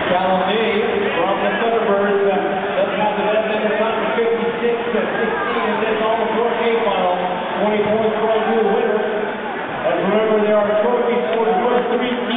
Calhoun from the Thunderbirds doesn't have the best end of time for 56-16 in this all-four A final. 20 points for our new winner. And remember, there are trophies for the first three